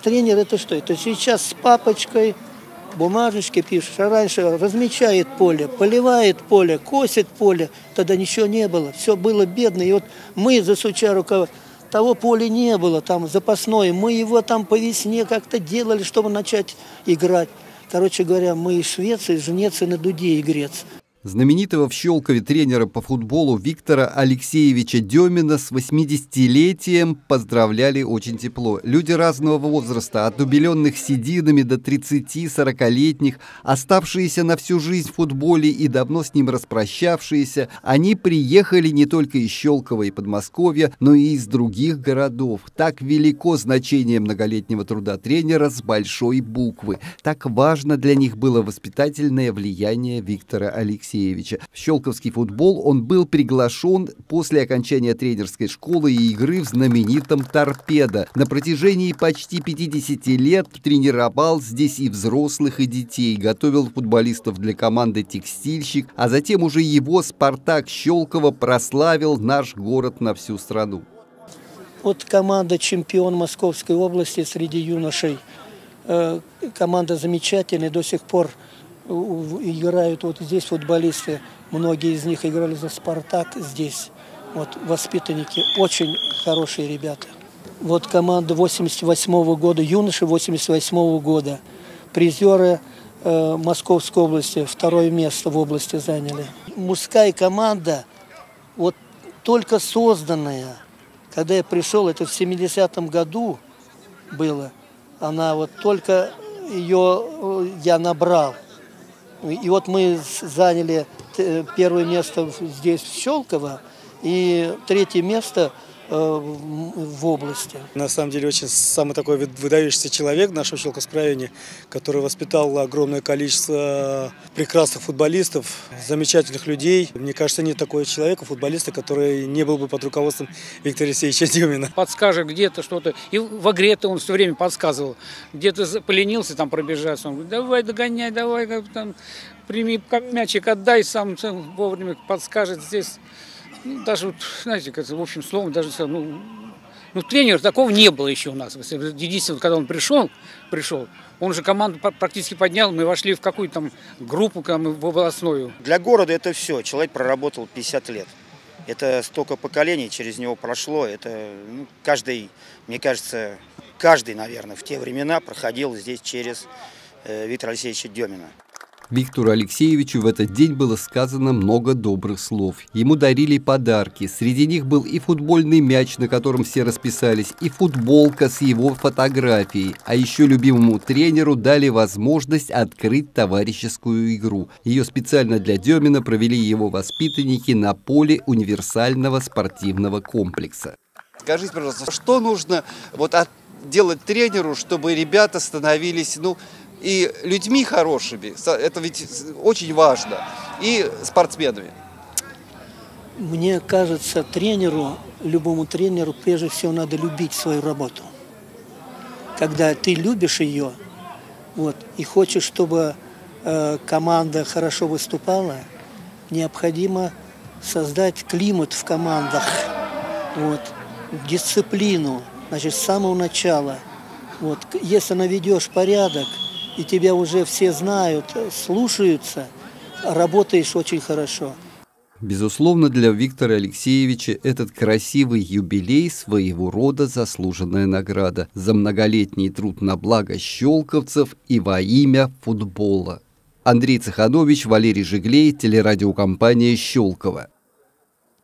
тренер это что? Это сейчас с папочкой бумажечки пишешь, а раньше размечает поле, поливает поле, косит поле. Тогда ничего не было, все было бедно. И вот мы за Сучарукова, того поля не было, там запасное. Мы его там по весне как-то делали, чтобы начать играть. Короче говоря, мы из Швеции, жнец и на дуде и грец. Знаменитого в Щелкове тренера по футболу Виктора Алексеевича Демина с 80-летием поздравляли очень тепло. Люди разного возраста, от убеленных сединами до 30-40-летних, оставшиеся на всю жизнь в футболе и давно с ним распрощавшиеся, они приехали не только из Щелкова и Подмосковья, но и из других городов. Так велико значение многолетнего труда тренера с большой буквы. Так важно для них было воспитательное влияние Виктора Алексеевича. В щелковский футбол он был приглашен после окончания тренерской школы и игры в знаменитом «Торпедо». На протяжении почти 50 лет тренировал здесь и взрослых, и детей, готовил футболистов для команды «Текстильщик», а затем уже его «Спартак» Щелково прославил наш город на всю страну. Вот команда чемпион Московской области среди юношей. Команда замечательная, до сих пор играют вот здесь футболисты, многие из них играли за «Спартак» здесь. Вот воспитанники, очень хорошие ребята. Вот команда 88-го года, юноши 88-го года, призеры Московской области, второе место в области заняли. Мужская команда, вот только созданная, когда я пришел, это в 70-м году было, она вот только ее я набрал. И вот мы заняли первое место здесь, в Щелково, и третье место в области. На самом деле, очень самый такой выдающийся человек в нашем Щелковском районе, который воспитал огромное количество прекрасных футболистов, замечательных людей. Мне кажется, нет такого человека, футболиста, который не был бы под руководством Виктора Алексеевича Демина. Подскажет где-то что-то. И в игре-то он все время подсказывал. Где-то поленился там пробежаться. Он говорит, давай догоняй, давай там, прими мячик, отдай, сам вовремя подскажет здесь. Даже, вот, знаете, в общем словом, даже тренера такого не было еще у нас. Единственное, когда он пришел, он уже команду практически поднял, мы вошли в какую-то там группу в областную. Для города это все. Человек проработал 50 лет. Это столько поколений через него прошло. Это каждый, мне кажется, наверное, в те времена проходил здесь через Виктора Алексеевича Демина. Виктору Алексеевичу в этот день было сказано много добрых слов. Ему дарили подарки. Среди них был и футбольный мяч, на котором все расписались, и футболка с его фотографией. А еще любимому тренеру дали возможность открыть товарищескую игру. Ее специально для Демина провели его воспитанники на поле универсального спортивного комплекса. Скажите, пожалуйста, что нужно делать тренеру, чтобы ребята становились, и людьми хорошими, это ведь очень важно, и спортсменами? Мне кажется, любому тренеру, прежде всего надо любить свою работу. Когда ты любишь ее, и хочешь, чтобы команда хорошо выступала, необходимо создать климат в командах, дисциплину, с самого начала. Если наведешь порядок, и тебя уже все знают, слушаются, работаешь очень хорошо. Безусловно, для Виктора Алексеевича этот красивый юбилей своего рода заслуженная награда за многолетний труд на благо щелковцев и во имя футбола. Андрей Цеханович, Валерий Жиглей, телерадиокомпания «Щелково».